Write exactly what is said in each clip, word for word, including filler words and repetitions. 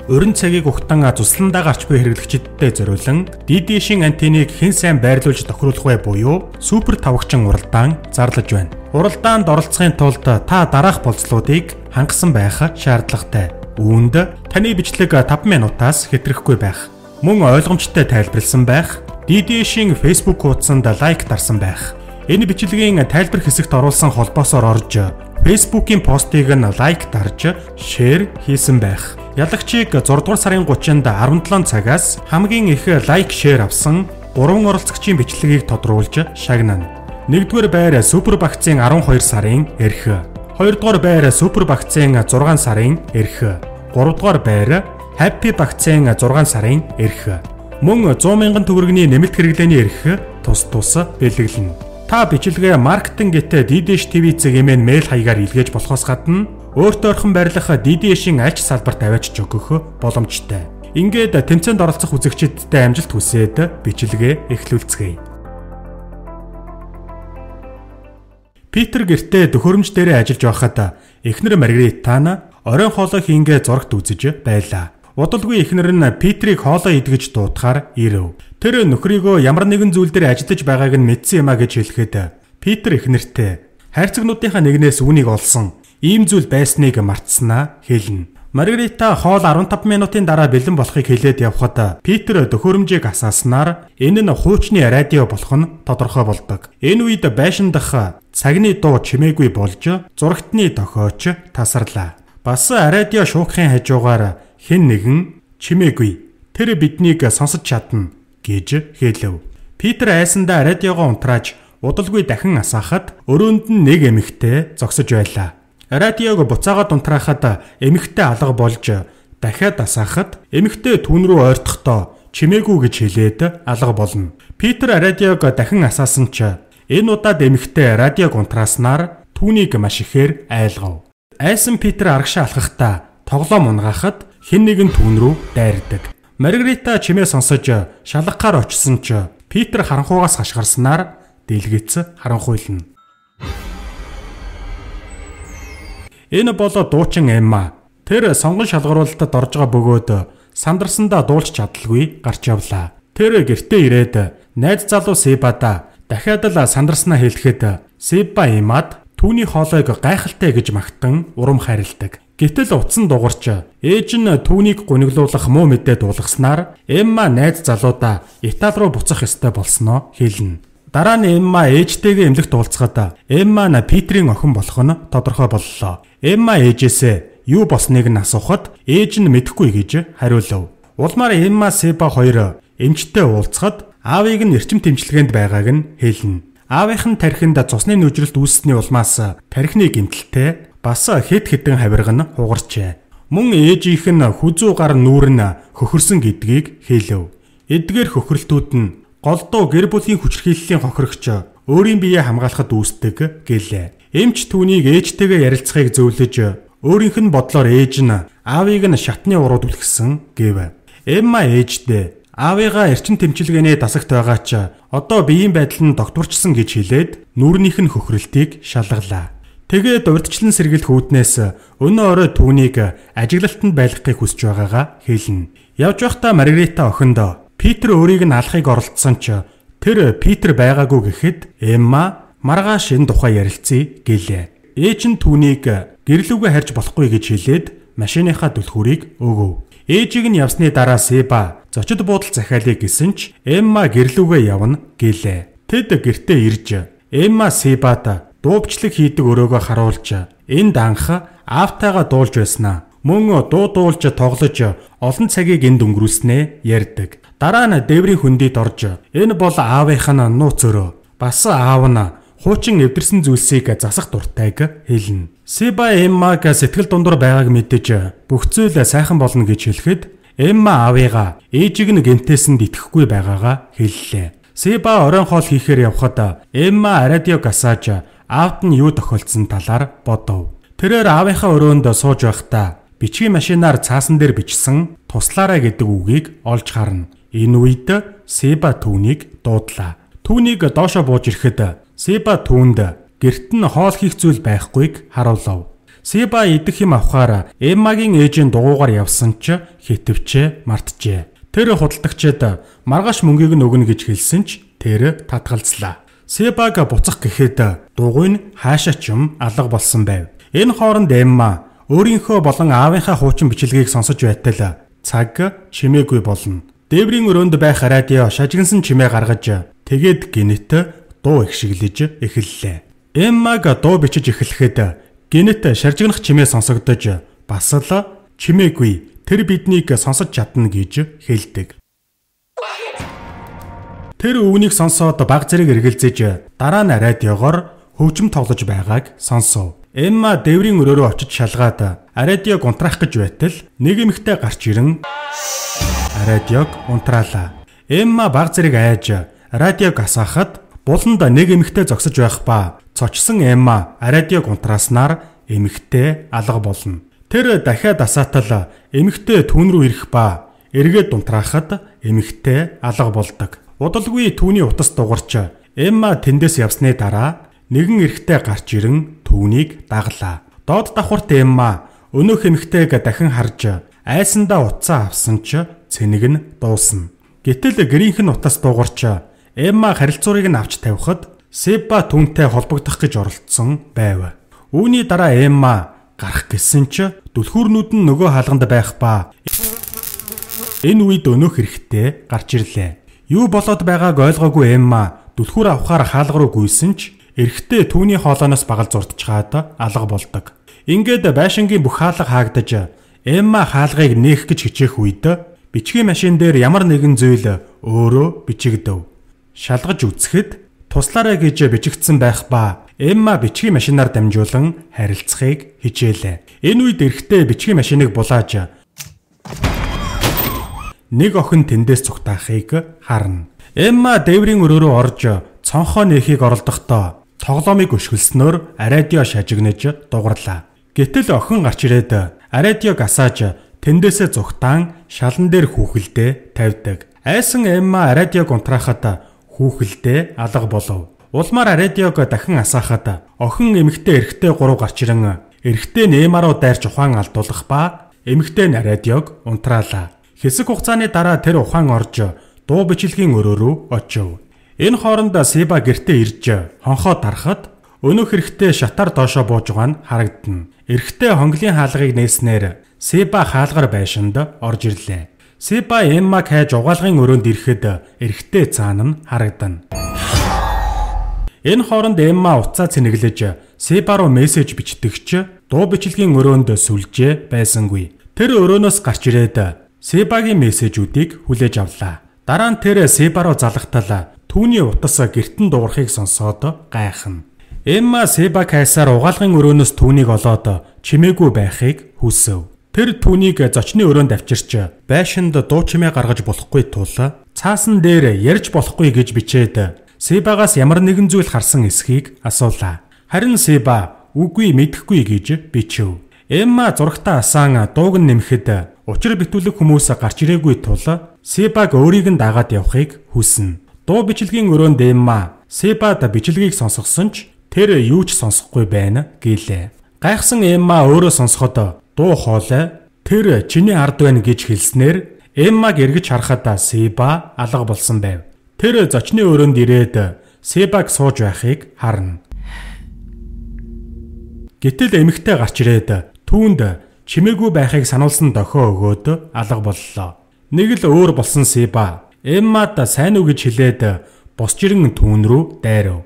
урин цагийг ухтан цусландаа гарч буй хэрэглэгчдэд зориулан ди ди-шийн антенныг хэн сайн байрлуулж тохируулах вэ буюу супер тавгчин уралдаан зарлаж байна. Уралдаанд оролцохын тулд та дараах болцлуудыг хангасан байх шаардлагатай. Үүнд таны бичлэг таван минутаас хэтрэхгүй байх. Мөн ойлгомжтой тайлбарлсан байх. ди ди-шийн Facebook хуудсанд лайк дарсан байх. Энэ бичлэгийн тайлбар хэсэгт оруулсан холбоосоор орж Facebook-ийн постыг нь лайк дарж, шеэр хийсэн байх. Ялагчийг зургаадугаар сарын гуравнд арван долоо цагаас хамгийн их лайк, шеэр авсан гурван оролцогчийн бичлэгийг тодруулж шагнана. нэгдүгээр байр Супер багцын арван хоёр сарын эрх. хоёрдугаар байр Супер багцын зургаан сарын эрх. гуравдугаар байр Happy багцын зургаан сарын эрх. Мөн зуун мянган төгрөгийн нэмэлт хэрэглээний эрх тус тус бэлэглэнэ. Та бичлэгээ маркетинг гэтээ ди ди-ш ти ви цэгийн мэйл хаягаар илгээж болохоос гадна өөртөө орхон байрлах ди ди-шийн аль ч салбарт аваачж өгөх боломжтой. Ингээд тэмцээнд оролцох үзэгчидтэй амжилт хүсээд бичлэгээ эхлүүлцгээе. Питер гэртээ төхөөрөмж дээрээ ажиллаж байхад эхнэр Маргаритана оройн хоолой хийнгээ зурагт үзэж байлаа. Удалгүй эхнэр нь Питерийг хоолой идгэж дуутахаар ирэв. Тэр нөхрийгөө ямар нэгэн зүйл дээр ажиллаж байгааг нь мэдсэн юм а гэж хэлэхэд Питер эхнэртээ хайрцагнуудынхаа нэгнээс үүнийг олсон ийм зүйл байсныг мартснаа хэлнэ. Маргарита хоол арван таван минутын дараа бэлэн болохыг хэлээд явхад Питер төхөөрөмжийг асааснаар энэ нь хуучны радио болох нь тодорхой болдог. Энэ үед байшин дах цагны дуу чимээгүй болж зурагтны тохиоч тасарлаа. Бас радио шуухын хажуугаар хэн нэгэн чимээгүй тэр биднийг сонсож чадна гэж хэлв. Питер айсандаа радиогоо унтрааж удалгүй дахин асаахад өрөөнд нь нэг эмэгтэй зогсож байлаа. Радиог буцаагаад унтраахад эмэгтэй алга болж дахиад асаахад эмэгтэй түүн рүү ойртохдоо чимээгүй гэж хэлээд алга болно. Питер радиог дахин асаасан ч энэ удаад эмэгтэй радиог унтрааснаар түүнийг маш ихээр айлгав. Айсан Питер аргашаа алхахдаа тоглоом унгаахад хэн нэгэн түүн рүү дайрдаг. Маргарита чимээ сонсож шалгахаар очсон ч Питер харанхуугаас хашгирснаар дэлгэц харанхуйлна. Энэ бол дуучин Эмма. Тэр сонгон шалгаруулалтад орж байгаа бөгөөд сандарсандаа дуулж чадалгүй гарч явлаа. Тэр гэртээ ирээд найз залуу Себада дахиад л сандарснаа хэлэхэд Себа имаад түүний хоолойг гайхалтай гэж магтан урам хайрладаг. Гэтэл утсан дугарч ээж нь түүнийг гуниглуулах муу мэдээ дуулгаснаар Эмма найз залуудаа Итали руу буцах ёстой болсноо хэлнэ. Дараа нь Эмма ээжтэйгээ эмнэлэгт уулзахад Эмма нь Питерийн охин болох нь тодорхой боллоо. Эмма ээжээсээ юу болсныг нь асуухад ээж нь мэдэхгүй гэж хариулв. Улмаар Эмма Себа хоёр эмчтэй уулзахад аавыг нь эрчим тэмчилгээнд байгааг нь хэлнэ. Аавынх нь тархинд цусны нүжрэлт үүссний улмаас тархины гэмтэлтэй бас хэд хэдэн хавирга нь хугарчээ. Мөн ээжийнх нь хүзүү гар нүүр нь хөхөрсөн гэдгийг хэлв. Эдгээр хөхрөлтүүд нь голдуу гэр бүлийн хүчирхийллийн хохирогч өөрийн биеэ хамгаалахад үүсдэг гэлээ. Эмч түүнийг ээжтэйгээ ярилцахыг зөвлөж өөрийнх нь бодлоор ээж нь аавыг нь шатны урууд үлгсэн гэв. Эмма ээждээ аавыгаа эрчим тэмчилгээний дасагт байгаа ч одоо биеийн байдал нь докторчсон гэж хэлээд нүүрнийх нь хөхрөлтийг шалгалаа. Тэгээд урьдчилан сэргийлэх үүднээс өнөө орой түүнийг ажиглалтанд байлгахыг хүсэж байгаагаа хэлнэ. Явж байхдаа Маргарита охиндоо Питер өөрийг нь алахыг оролдсон ч тэр Питер байгаагүй гэхэд Эмма маргааш энэ тухай ярилцъя гэлээ. Ээж нь түүнийг гэрлүүгээ харж болохгүй гэж хэлээд машиныхаа түлхүүрийг өгөв. Ээжийг нь явсны дараа Себа зочид буудал захиалъя гэсэн ч Эмма гэрлүүгээ явна гэлээ. Тэд гэртээ ирж Эмма Себад дуучлаг хийдэг өрөөгөө харуулж энд анх аавтайгаа дуулж байснаа. Мөн дуу дуулж тоглож олон цагийг энд өнгөрүүлснээ ярьдаг. Дараа нь дээврийн хөндөд орж энэ бол аавынх нь нууц өрөө. Бас аав нь хуучин эвдэрсэн зүйлсийг засах дуртайг хэлнэ. Себа Эммаг сэтгэл дундуур байгааг мэдэж бүх зүйл сайхан болно гэж хэлэхэд Эмма аавыгаа ээжийг нь гэмтээсэнд итгэхгүй байгаагаа хэллээ. Себа оройн хоол хийхээр явхад Эмма радиог асааж аавд нь юу тохиолдсон талаар бодов. Тэрээр аавынхаа өрөөнд сууж байхдаа бичгийн машинаар цаасан дээр бичсэн туслаарай гэдэг үгийг олж харна. Энэ үед Себа түүнийг дуудлаа. Түүнийг доошо бууж ирэхэд Себа түүнд гэрт нь хоол хийх зүйл байхгүйг харуулв. Себа идэх юм авахаар Эммагийн ээжийн дугуугаар явсан ч хитвчээ мартжээ. Тэр худалдагчид маргааш мөнгийг нь өгнө гэж хэлсэн ч тэр татгалзлаа. Себаг буцах гэхэд дугуй нь хаашаа ч юм алга болсон байв. Энэ хооронд Эмма өөрийнхөө болон аавынхаа хуучин бичлэгийг сонсож байтал цаг чимээгүй болно. Дээврийн өрөөнд байх радио шажигнсан чимээ гаргаж тэгээд гинэт дуу ихшиглэж эхэллээ. Эммаг дуу бичиж эхлэхэд гинэт шаржигнах чимээ сонсогдож бас л чимээгүй тэр биднийг сонсож чадна гэж хэлдэг. Тэр үүнийг сонсоод баг зэрэг эргэлзэж дараа нь радиогоор хөгжим тоглож байгааг сонсов. Эмма дээврийн өрөөрөө очиж шалгаад радиог унтраах гэж байтал нэг эмэгтэй гарч ирэн радиог унтраалаа. Эмма баг зэрэг айж радиог асаахад буланд нэг эмэгтэй зогсож байх ба цочсон Эмма радиог унтрааснаар эмэгтэй алга болно. Тэр дахиад асаатал эмэгтэй түүн рүү ирэх ба эргээд унтраахад эмэгтэй алга болдог. Удалгүй түүний утас дугарч Эмма тэндээс явсны дараа нэгэн эрэгтэй гарч ирэн түүнийг даглаа. Доод давхарт Эмма өнөөх эмэгтэйг дахин харж айсандаа утсаа авсан ч цэнийг нь дуусна. Гэтэл гэрийнх нь утас дугарч Эмма харилцуурыг нь авч тавихад Себа түүнтэй холбогдох гэж оролдсон байв. Үүний дараа Эмма гарах гэсэн ч түлхүүрнүүд нь нөгөө хаалганд байх ба энэ үед өнөөх эрэгтэй гарч ирлээ. Юу болоод байгааг ойлгоогүй Эмма түлхүүр авахаар хаалга руу гүйсэн ч эрэгтэй түүний хоолооноос багал зурдчихаад алга болдог. Ингээд байшингийн бүх хаалга хаагдаж Эмма хаалгыг нээх гэж хичээх үед бичгийн машин дээр ямар нэгэн зүйл өөрөө бичигдэв. Шалгаж үзэхэд туслаарай гэж бичигдсэн байх ба Эмма бичгийн машинаар дамжуулан харилцахыг хичээлээ. Энэ үед эрэгтэй бичгийн машиныг булааж нэг охин тэндээс цугтаахыг харна. Эмма дээврийн өрөөрөө орж цонхоо нээхийг оролдохдоо тоглоомыг өшгөлснөөр радио шажигнаж дугарлаа. Гэтэл охин гарч ирээд радиог асааж тэндээсээ зүгтаан шалан дээр хүүхэлдээ тавьдаг. Айсан Эмма радиог унтраахад хүүхэлдээ алга болов. Улмаар радиог дахин асаахад охин эмэгтэй эрэгтэй гурав гарч ирэн эрэгтэй Эмма руу дайрч ухаан алдуулах ба эмэгтэй нь радиог унтраалаа. Хэсэг хугацааны дараа тэр ухаан орж дуу бичлэгийн өрөө рүү очив. Энэ хооронд Себа гэртээ ирж хонхоо тарахад өнөөх эрэгтэй шатаар доошоо бууж байгаа нь харагдана. Эрэгтэй хонглын хаалгыг нээснээр Себа хаалгаар байшинд орж ирлээ. Себа Эммаг хайж угаалгын өрөөнд ирэхэд эрэгтэй цаана нь харагдана. Энэ хооронд Эмма уцаа цэнэглэж Себа руу мессеж бичдэгч дуу бичлэгийн өрөөнд сүлжээ байсангүй. Тэр өрөөнөөс гарч ирээд Себагийн мессежүүдийг хүлээж авлаа. Дараа нь тэр Себа руу залгатал түүний утас гертэн дуурахыг сонсоод гайхна. Эмма Себа кайсаар угаалгын өрөөнөөс түүнийг олоод чимээгүй байхыг хүсэв. Тэр түүнийг зочны өрөөнд авчирч байшинд дуу чимээ гаргаж болохгүй тул цаасан дээр ярьж болохгүй гэж бичээд Себагаас ямар нэгэн зүйл харсан эсхийг асуулаа. Харин Себа үгүй мэдэхгүй гэж бичив. Эмма зурагтаа асаан дууг нь нэмэхэд учир битүүлэг хүмүүс гарч ирээгүй тул Себаг өөрийг нь дагаад явахыг хүснэ. Дуу бичлэгийн өрөөнд Эмма Себад бичлэгийг сонсгосон ч тэр юу ч сонсохгүй байна гэлээ. Гайхсан Эмма өөрөө сонсоход дуу хоолой тэр чиний ард байна гэж хэлснээр Эммаг эргэж харахад Себа алга болсон байв. Тэр зочны өрөөнд ирээд Себаг сууж байхыг харна. Гэтэл эмэгтэй гарч ирээд түүнд чимээгүй байхыг сануулсан дохио өгөөд алга боллоо. Нэг л өөр болсон Себа Эммад сайн уу гэж хэлээд босч ирэн түүн рүү дайрав.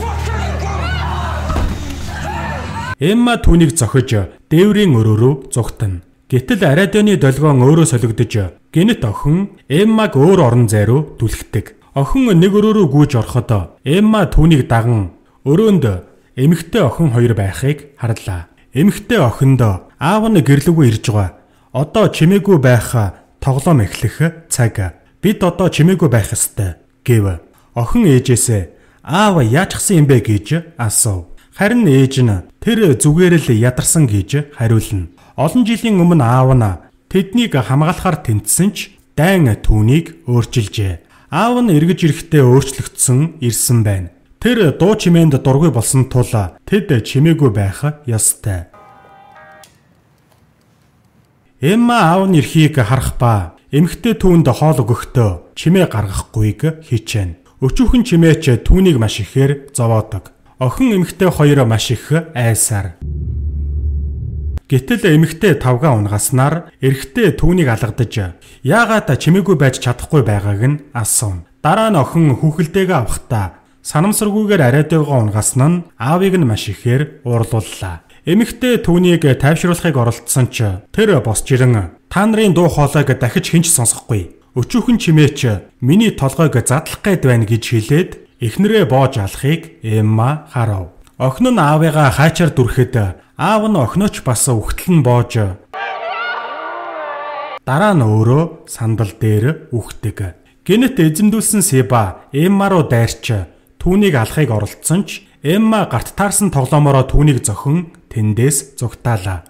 Эмма түүнийг зохиж дээврийн өрөө рүү зугтана. Гэтэл радионы долгион өөрөө солигдож гинэт охин Эммаг өөр орон зай руу түлхдэг. Охин нэг өрөө рүү гүйж ороход Эмма түүнийг даган өрөөнд эмэгтэй охин хоёр байхыг харлаа. Эмэгтэй охинд аав нь гэрлүүгөө ирж байгаа. Одоо чимээгүй байх тоглоом эхлэх цаг. Бид одоо чимээгүй байх ёстой гэв. Охин ээжээсээ аав яачсан юм бэ гэж асуув. Харин ээж нь тэр зүгээр л ядарсан гэж хариулна. Олон жилийн өмнө аав нь тэднийг хамгаалахаар тэмцсэн ч дайн түүнийг өөрчилжээ. Аав нь эргэж ирэхдээ өөрчлөгдсөн ирсэн байна. Тэр дуу чимээнд дургүй болсон тул тэд чимээгүй байх ёстой. Эмма аав нь ирэхийг харах ба эмэгтэй түүнд хоол өгөхдөө чимээ гаргахгүйг хичээнэ. Өчүүхэн чимээч түүнийг маш ихээр зовоодог. Охин эмэгтэй хоёр маш их айсаар. Гэтэл эмэгтэй тавга унгаснаар эрэгтэй түүнийг алгадаж яагаад чимээгүй байж чадахгүй байгааг нь асуув. Дараа нь охин хүүхэлдэйгээ авахдаа санамсаргүйгээр ариадайгаа унгасан нь аавыг нь маш ихээр уурлууллаа. Эмэгтэй түүнийг тайвшруулахыг оролдсон ч тэр босч ирэн та нарын дуу хоолойг дахиж хинч сонсохгүй. Өчүүхэн чимээч миний толгойг задлах гээд байна гэж хэлээд эхнэрээ боож алахыг Эмма харав. Охин нь аавыгаа хаачаар дүрэхэд аав нь охинооч бас үхтэл нь боож дараа нь өөрөө сандал дээр үхдэг. Гэнэт эзэмдүүлсэн Себа Эмма руу дайрч түүнийг алахыг оролдсон ч Эмма гарт таарсан тоглоомороо түүнийг зохин тэндээс зугтаалаа.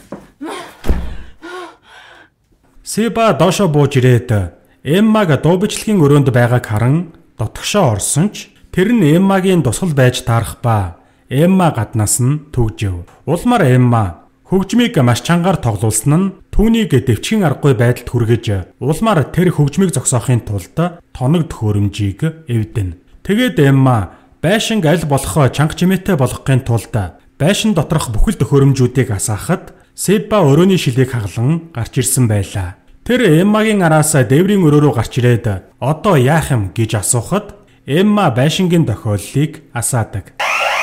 Себа доошо бууж ирээд Эммаг дуу бичлэгийн өрөөнд байгааг харан дотгошоо орсон ч тэр нь Эммагийн тусгал байж таарах ба Эмма гаднаас нь түгжив. Улмаар Эмма хөгжмийг маш чангаар тоглуулсан нь түүнийг дэвчгийн аргагүй байдалд хүргэж улмаар тэр хөгжмийг зогсоохын тулд тоног төхөөрөмжийг эвдэнэ. Тэгээд Эмма байшинг аль болох чанга чимээтэй болгохын тулд байшин доторх бүхэл төхөөрөмжүүдийг асаахад Себа өрөөний шилийг хаглан гарч ирсэн байлаа. Тэр Эммагийн араас дээврийн өрөө рүү гарч ирээд одоо яах юм гэж асуухад Эмма байшингийн тохиоллыг асаадаг.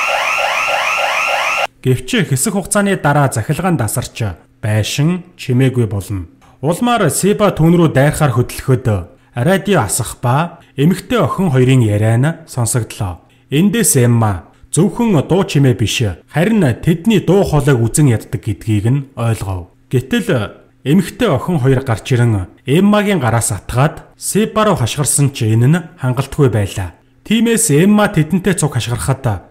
Гэвч хэсэг хугацааны дараа захилгаан дасарч байшин чимээгүй болно. Улмаар Себа түүн рүү дайрахаар хөдлөхөд радио асах ба эмэгтэй охин хоёрын яриа нь сонсогдлоо. Эндээс Эмма зөвхөн дуу чимээ биш харин тэдний дуу хоолойг үзэн яддаг гэдгийг нь ойлгов. Гэтэл эмэгтэй охин хоёр гарч ирэн Эммагийн гараас атгаад Себа руу хашгирсан ч энэ нь хангалтгүй байлаа. Тиймээс Эмма тэдэнтэй цуг хашгирахад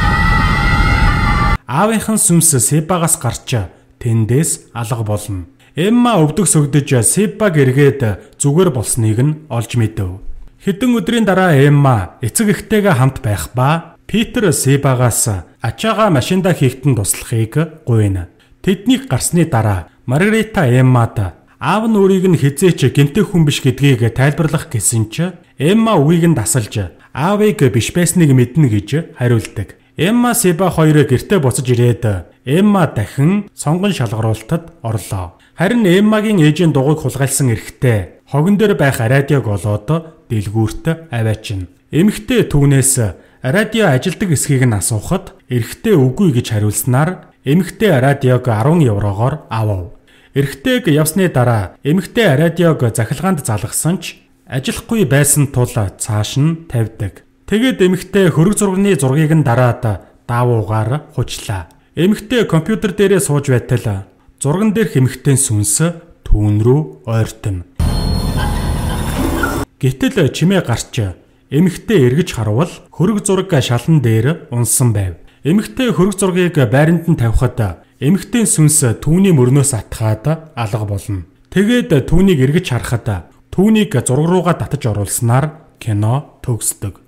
аавынхан сүнс Себагаас гарч тэндээс алга болно. Эмма өвдөг сөгдөж Себаг эргээд зүгээр болсныг нь олж мэдэв. Хэдэн өдрийн дараа Эмма эцэг эхтэйгээ хамт байх ба Питер Себагаас ачаага машиндаа хийхтэн туслахыг гуйна. Тэднийг гарсны дараа Маргарита Эммад аав нь өөрийг нь хизээч гэмтэх хүн биш гэдгийг тайлбарлах гэсэн ч Эмма үгийг нь дасалж аавыг биш байсныг мэднэ гэж хариулдаг. Эмма Себа хоёр гэртээ буцаж ирээд Эмма дахин сонгон шалгаруулалтад орлоо. Харин Эммагийн ээжийн дугуйг хулгайлсан эрэгтэй хогон дээр байх радиог олоод дэлгүүрт аваачна. Эмэгтэй түүнээс радио ажилдаг эсхийг нь асуухад эрэгтэй үгүй гэж хариулснаар эмэгтэй радиог арван еврогоор авав. Эрэгтэйг явсны дараа эмэгтэй радиог захилгаанд залгасан ч ажиллахгүй байсан тул цааш нь тавьдаг. Тэгээд эмэгтэй хөрөг зургийн зургийг нь дараад даавуугаар хучлаа. Эмэгтэй компьютер дээрээ сууж байтал зурган дээрх эмэгтэй сүнс түүн рүү ойртоно. Гэтэл чимээ гарч эмэгтэй эргэж харвал хөрөг зураг шалан дээр унсан байв. Эмэгтэй хөрөг зургийг байранд нь тавихад эмэгтэй сүнс түүний мөрнөөс атгаад алга болно. Тэгээд түүнийг эргэж харахад түүнийг зураг руугаа татаж оруулснаар кино төгсдөг.